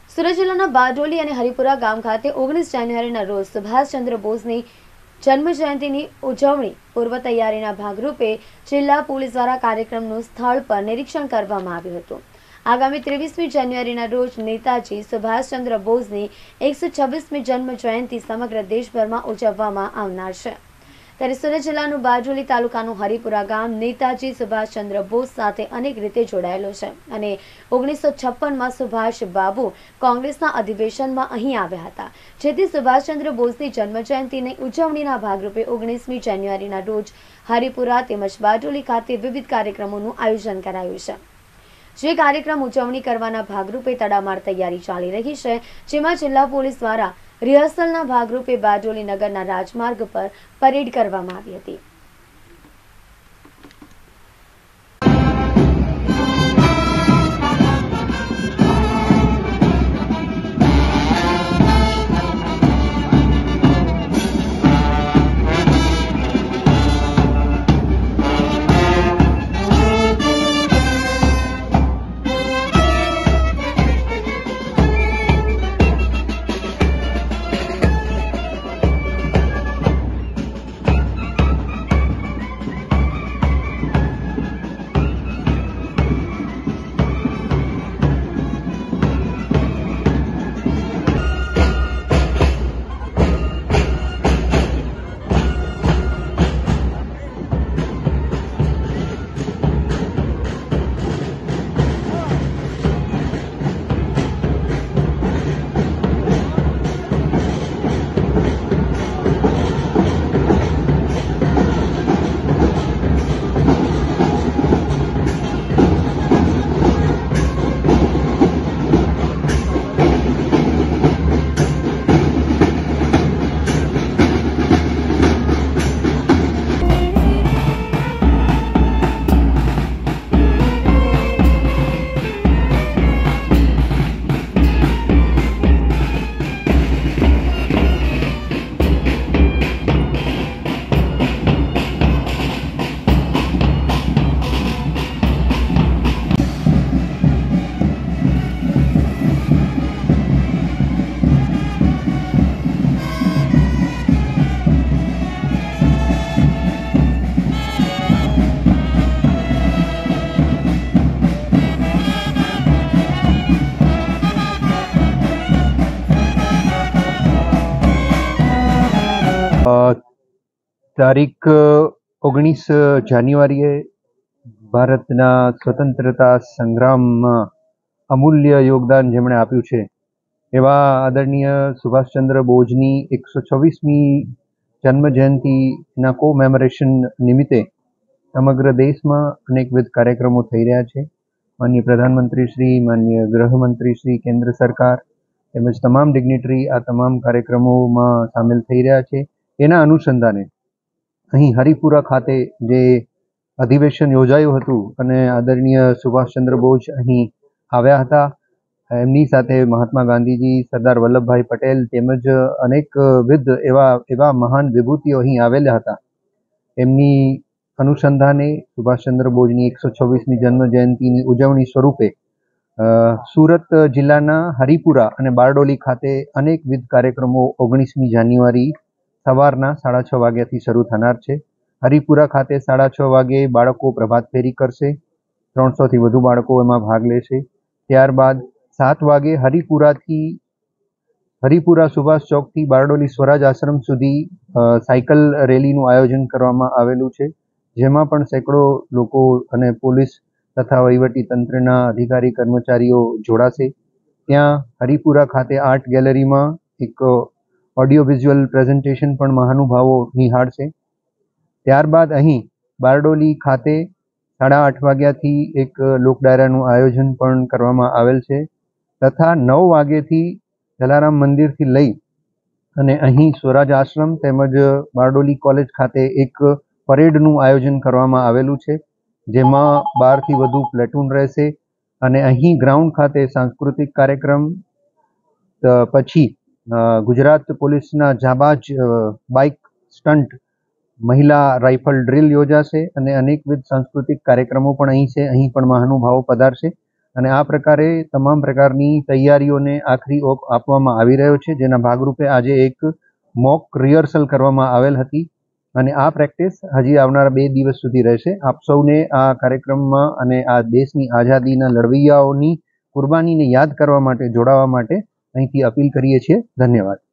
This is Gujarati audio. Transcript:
સુરત જિલ્લાના બારડોલી અને હરિપુરા ગામ ખાતે 19 જાન્યુઆરીના રોજ સુભાષચંદ્ર બોઝની જન્મજયંતિની ઉજવણી પૂર્વ તૈયારીના ભાગરૂપે જિલ્લા પોલીસ દ્વારા કાર્યક્રમનું સ્થળ પર નિરીક્ષણ કરવામાં આવ્યું હતું। આગામી 23મી જાન્યુઆરીના રોજ નેતાજી સુભાષચંદ્ર બોઝની 126મી જન્મજયંતિ સમગ્ર દેશભરમાં ઉજવવામાં આવનાર છે। ત્યારે સુરત જિલ્લાનું બારડોલી તાલુકાનું હરિપુરા ગામ નેતાજી સુભાષચંદ્ર બોઝ સાથે અનેક રીતે જોડાયેલો છે અને 1956માં સુભાષ બાબુ કોંગ્રેસના અધિવેશનમાં અહીં આવ્યા હતા, જેથી સુભાષચંદ્ર બોઝની જન્મજયંતિની ઉજવણીના ભાગરૂપે 19મી જાન્યુઆરીના રોજ હરિપુરા તેમજ બારડોલી ખાતે વિવિધ કાર્યક્રમોનું આયોજન કરાયું છે। જે કાર્યક્રમ ઉજવણી કરવાના ભાગરૂપે તડામાર તૈયારી ચાલી રહી છે, જેમાં જિલ્લા પોલીસ દ્વારા રિહર્સલના ભાગરૂપે બારડોલી નગરના રાજમાર્ગ પર પરેડ કરવામાં આવી હતી। તારીખ 19 જાન્યુઆરીએ ભારતના સ્વતંત્રતા સંગ્રામમાં અમૂલ્ય યોગદાન જેમણે આપ્યું છે એવા આદરણીય સુભાષચંદ્ર બોઝની 126મી જન્મજયંતિના કોમેમોરેશન નિમિત્તે સમગ્ર દેશમાં અનેકવિધ કાર્યક્રમો થઈ રહ્યા છે। માનનીય પ્રધાનમંત્રી શ્રી, માનનીય ગૃહમંત્રી શ્રી, કેન્દ્ર સરકાર તેમજ તમામ ડિગ્નિટરી આ તમામ કાર્યક્રમોમાં સામેલ થઈ રહ્યા છે। એના અનુસંધાને અહીં હરિપુરા ખાતે જે અધિવેશન યોજાયું હતું અને આદરણીય સુભાષચંદ્ર બોઝ અહીં આવ્યા હતા, એમની સાથે મહાત્મા ગાંધીજી, સરદાર વલ્લભભાઈ પટેલ તેમજ અનેકવિધ એવા મહાન વિભૂતિઓ અહીં આવેલા હતા। એમની અનુસંધાને સુભાષચંદ્ર બોઝની 126મી જન્મજયંતિની ઉજવણી સ્વરૂપે સુરત જિલ્લાના હરિપુરા અને બારડોલી ખાતે અનેકવિધ કાર્યક્રમો 19મી જાન્યુઆરી સવારના 6:30 વાગ્યાથી શરૂ થનાર છે। હરિપુરા ખાતે 6:30 વાગે બાળકો પ્રભાત ફેરી કરશે, 300થી વધુ બાળકો એમાં ભાગ લેશે। ત્યારબાદ 7 વાગે હરિપુરા સુભાષ ચોકથી બારડોલી સ્વરાજ આશ્રમ સુધી સાયકલ રેલીનું આયોજન કરવામાં આવેલું છે, જેમાં પણ સેંકડો લોકો અને પોલીસ તથા વહીવટી તંત્રના અધિકારી કર્મચારીઓ જોડાશે। ત્યાં હરિપુરા ખાતે આર્ટ ગેલેરીમાં એક ઓડિયો વિઝ્યુઅલ પ્રેઝન્ટેશન પણ મહાનુભાવો નિહાળશે। ત્યારબાદ અહીં બારડોલી ખાતે 8:30 વાગ્યાથી એક લોક ડાયરાનું આયોજન પણ કરવામાં આવેલ છે તથા 9 વાગ્યાથી જલારામ મંદિરથી લઈ અને અહીં સ્વરાજ આશ્રમ તેમજ બારડોલી કોલેજ ખાતે એક પરેડનું આયોજન કરવામાં આવેલું છે, જેમાં 12થી વધુ પ્લેટૂન રહેશે અને અહીં ગ્રાઉન્ડ ખાતે સાંસ્કૃતિક કાર્યક્રમ પછી ગુજરાત પોલીસના જાબાજ બાઇક સ્ટન્ટ મહિલા રાઇફલ ડ્રીલ યોજાશે અને અનેકવિધ સાંસ્કૃતિક કાર્યક્રમો પણ અહીં છે। અહીં પણ મહાનુભાવો પધારશે અને આ પ્રકારે તમામ પ્રકારની તૈયારીઓને આખરી ઓપ આપવામાં આવી રહ્યો છે, જેના ભાગરૂપે આજે એક મોક રિહર્સલ કરવામાં આવેલ હતી અને આ પ્રેક્ટિસ હજી આવનારા 2 દિવસ સુધી રહેશે. આપ સૌને આ કાર્યક્રમમાં અને આ દેશની આઝાદીના લડવૈયાઓની કુરબાનીને યાદ કરવા માટે જોડાવા માટે અહીંથી અપીલ કરીએ છીએ. ધન્યવાદ.